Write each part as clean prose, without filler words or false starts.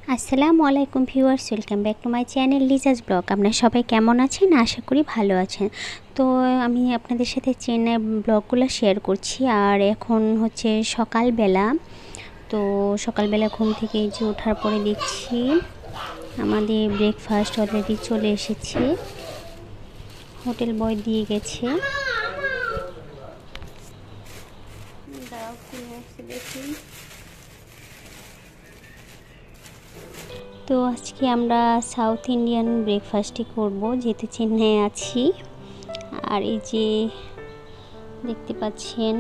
আসসালামু আলাইকুম viewers, welcome back to my channel Liza's blog. আপনারা সবাই কেমন আছেন? আশা করি ভালো আছেন। তো আমি আপনাদের সাথে চেন্নাই ব্লগগুলো শেয়ার করছি। আর এখন হচ্ছে সকালবেলা। তো সকালবেলা ঘুম থেকে যে ওঠার পরে দেখছি আমাদের ব্রেকফাস্ট অলরেডি চলে এসেছে, হোটেল বয় দিয়ে গেছে। দেখি, তো আজকে আমরা সাউথ ইন্ডিয়ান ব্রেকফাস্টই করব, যেহেতু চেন্নাই আছি। আর এই যে দেখতে পাচ্ছেন,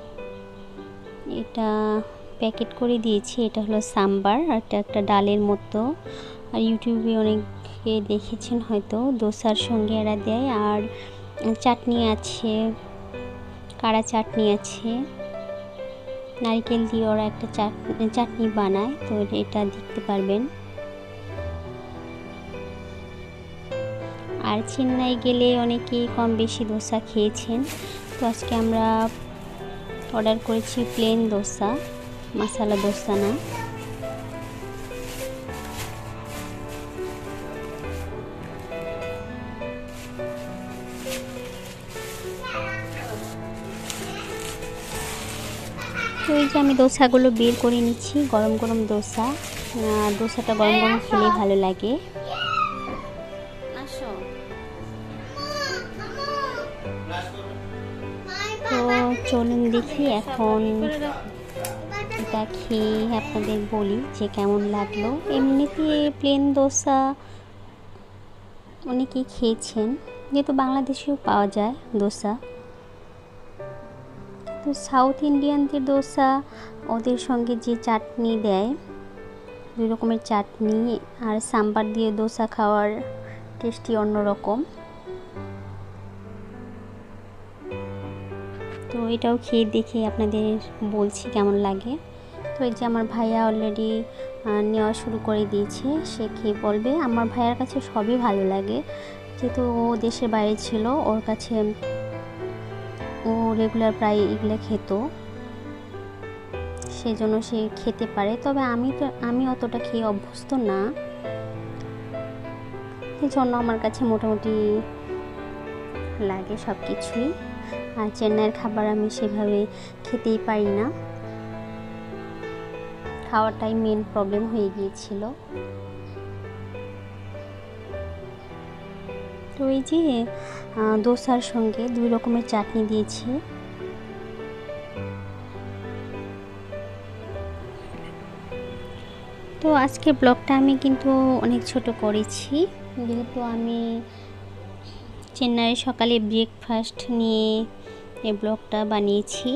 এটা প্যাকেট করে দিয়েছি। এটা হলো সাম্বার, আর এটা একটা ডালের মতো। আর ইউটিউবে অনেকে দেখেছেন হয়তো, দোসার সঙ্গে এরা দেয়। আর চাটনি আছে, কারা চাটনি আছে, নারকেল দিয়ে ওরা একটা চাটনি বানায়। তো এটা দেখতে পারবেন। আর চেন্নাই গেলে অনেকেই কম বেশি দোসা খেয়েছেন। তো আজকে আমরা অর্ডার করেছি প্লেন দোসা, মশলা দোসা না। তো এই যে আমি দোসাগুলো বের করে নিচ্ছি, গরম গরম দোসা। দোসাটা গরম গরম খেলে ভালো লাগে। তো চলুন দেখি এখন এটা খেয়ে আপনাদের বলি যে কেমন লাগলো। এমনিতে প্লেন দোসা অনেকেই খেয়েছেন, যেহেতু বাংলাদেশেও পাওয়া যায় দোসা। তো সাউথ ইন্ডিয়ানদের দোসা, ওদের সঙ্গে যে চাটনি দেয়, দুই রকমের চাটনি আর সাম্বার দিয়ে দোসা খাওয়ার টেস্টি অন্যরকম। তো এটাও খেয়ে দেখে আপনাদের বলছি কেমন লাগে। তো এই যে আমার ভাইয়া অলরেডি নেওয়া শুরু করে দিয়েছে, সে খেয়ে বলবে। আমার ভাইয়ার কাছে সবই ভালো লাগে, যেহেতু ও দেশের বাইরে ছিল, ওর কাছে ও রেগুলার প্রায় এগুলো খেত, সেজন্য সে খেতে পারে। তবে আমি অতটা খেয়ে অভ্যস্ত না, এই জন্য আমার কাছে মোটামুটি লাগে সব কিছুই। আর চেন্নাইয়ের খাবার আমি সেভাবে খেতেই পারি না, খাওয়াটাই মেন প্রবলেম হয়ে গিয়েছিল। তো এই যে দোসার সঙ্গে দুই রকমের চাটনি দিয়েছে। তো আজকে ব্লগটা আমি কিন্তু অনেক ছোট করেছি, যেহেতু আমি চেন্নাইয়ের সকালে ব্রেকফাস্ট নিয়ে এই ব্লগটা বানিয়েছি।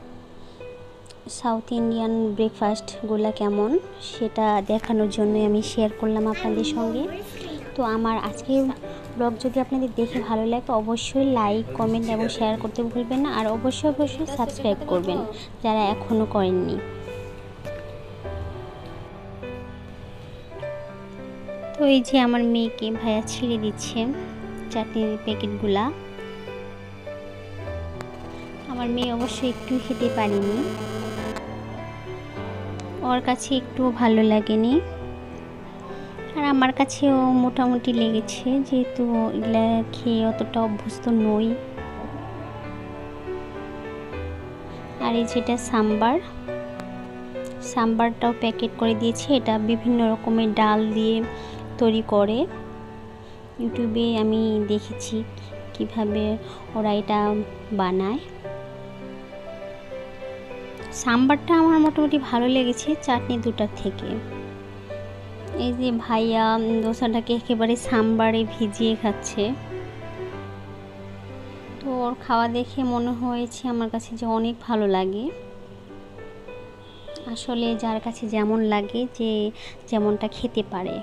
সাউথ ইন্ডিয়ান ব্রেকফাস্টগুলো কেমন সেটা দেখানোর জন্যই আমি শেয়ার করলাম আপনাদের সঙ্গে। তো আমার আজকের ব্লগ যদি আপনাদের দেখে ভালো লাগে, অবশ্যই লাইক, কমেন্ট এবং শেয়ার করতে ভুলবেন না। আর অবশ্যই সাবস্ক্রাইব করবেন যারা এখনও করেননি। তো এই যে আমার মেয়েকে ভাইয়া ছিঁড়ে দিচ্ছে চাটনির প্যাকেটগুলা। আমার মেয়ে অবশ্যই একটু খেতে পারেনি, ওর কাছে একটু ভালো লাগেনি। আর আমার কাছেও মোটামুটি লেগেছে, যেহেতু এগুলা খেয়ে অতটা অভ্যস্ত নই। আর এই যেটা সাম্বারটাও প্যাকেট করে দিয়েছে। এটা বিভিন্ন রকমের ডাল দিয়ে তৈরি করে, ইউটিউবে আমি দেখেছি কিভাবে ওরা এটা বানায়। সাম্বারটা আমার মোটামুটি ভালো লেগেছে চাটনি দুটার থেকে। এই যে ভাইয়া দোসাটাকে একেবারে সাম্বারে ভিজিয়ে খাচ্ছে। তো ওর খাওয়া দেখে মনে হয়েছে আমার কাছে যে অনেক ভালো লাগে। আসলে যার কাছে যেমন লাগে, যে যেমনটা খেতে পারে।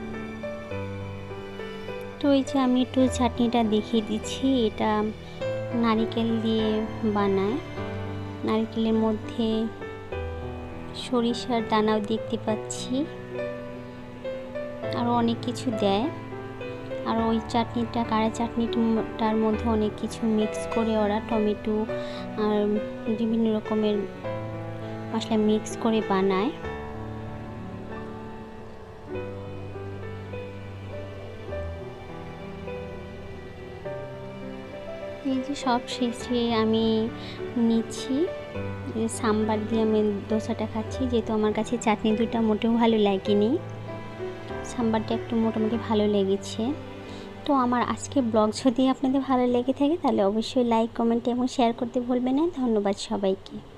তো এই যে আমি একটু চাটনিটা দেখিয়ে দিচ্ছি। এটা নারকেল দিয়ে বানায়। নারকেলের মধ্যে সরিষার দানাও দেখতে পাচ্ছি, আরও অনেক কিছু দেয়। আর ওই চাটনিটা, কারা চাটনিটার মধ্যে অনেক কিছু মিক্স করে ওরা টমেটো আর বিভিন্ন রকমের মশলা মিক্স করে বানায়। এই যে সব শেষে আমি নিচ্ছি সাম্বার দিয়ে আমি দোসাটা খাচ্ছি, যেহেতু আমার কাছে চাটনি দুটা মোটেও ভালো লাগেনি, সাম্বারটা একটু মোটামুটি ভালো লেগেছে। তো আমার আজকে ব্লগ যদি আপনাদের ভালো লেগে থাকে তাহলে অবশ্যই লাইক, কমেন্ট এবং শেয়ার করতে ভুলবেন না। ধন্যবাদ সবাইকে।